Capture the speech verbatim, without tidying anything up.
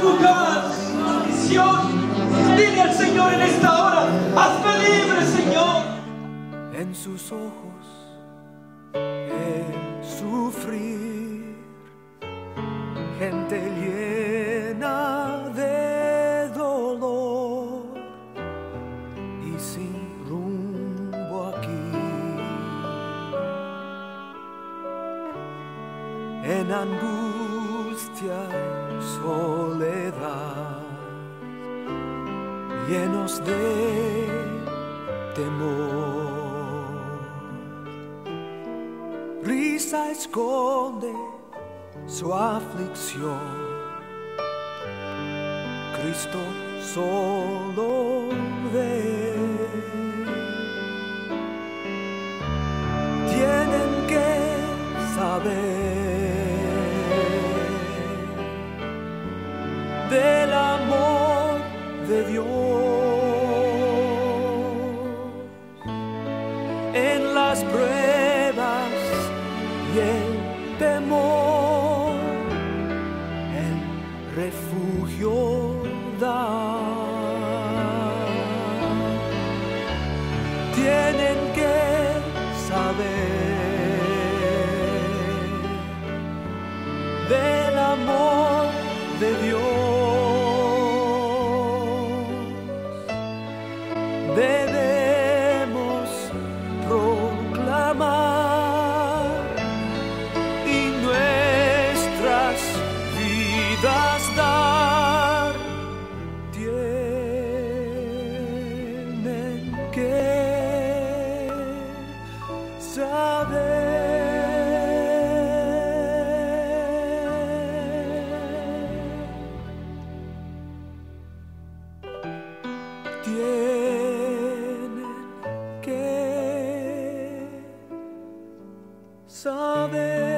lugar, maldición. Dile al Señor en esta hora, hazme libre, Señor. En sus ojos el sufrir, gente llena de dolor y sin rumbo aquí, en angustia y soledad, llenos de temor. Risa esconde su aflicción, Cristo solo ve. Tienen que saber del amor de Dios en las pruebas y el temor, el refugio da. Tienen que saber del amor de Dios. Debemos proclamar y nuestras vidas dar. Tienen que saber. Tienen que saber.